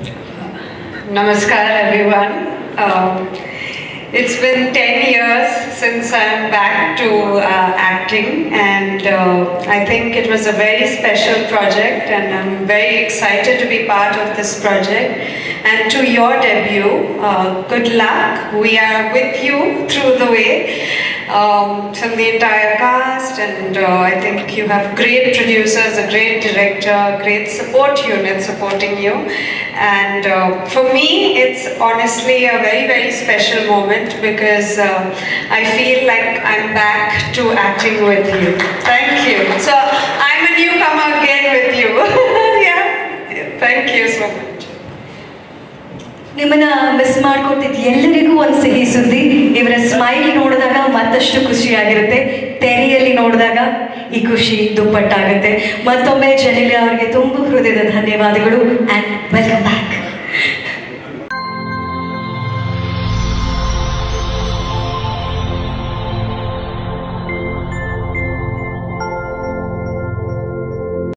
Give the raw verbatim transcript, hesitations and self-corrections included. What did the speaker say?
Namaskar everyone. Um, it's been ten years since I'm back to uh, acting, and uh, I think it was a very special project, and I'm very excited to be part of this project. And to your debut, uh, good luck. We are with you through the way, um, from the entire cast, and uh, I think you have great producers, a great director, great support unit supporting you. And uh, for me, it's honestly a very, very special moment because uh, I feel like I'm back to acting with you. Thank you. So I'm a newcomer again with you. yeah. yeah. Thank you so much. ನಿಮ್ಮನ್ನ miss ಮಾಡ್ಕೊಟ್ಟಿದ್ದು ಎಲ್ಲರಿಗೂ ಒಂದು ಸಿಹಿ ಸುದ್ದಿ. ಇವರ smile ನೋಡಿದಾಗ ಮತ್ತಷ್ಟು ಖುಷಿಯಾಗಿರುತ್ತೆ, ತೆರೆಯಲ್ಲಿ ನೋಡಿದಾಗ ಈ ಖುಷಿ ದುಪ್ಪಟ್ಟಾಗುತ್ತೆ. ಮತ್ತೊಮ್ಮೆ ಜೆನೆಲಿಯಾ ಅವರಿಗೆ ತುಂಬ ಹೃದಯದ ಧನ್ಯವಾದಗಳು, ಆ್ಯಂಡ್ ವೆಲ್ಕಮ್ ಬ್ಯಾಕ್.